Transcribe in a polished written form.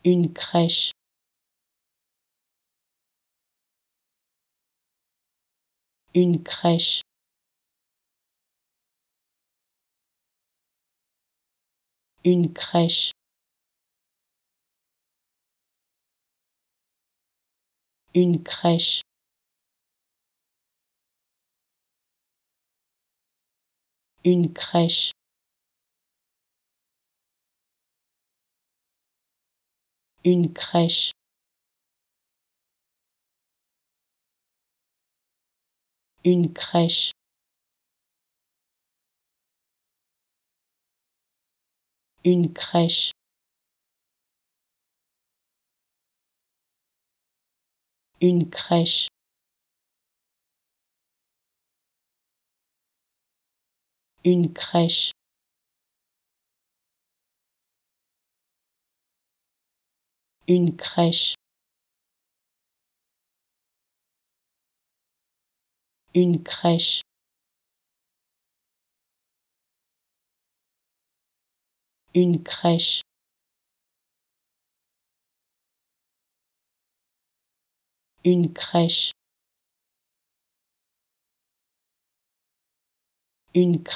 une crèche, une crèche, une crèche, une crèche, une crèche, une crèche, une crèche, une crèche, une crèche, une crèche, une crèche, une crèche, une crèche, une crèche, une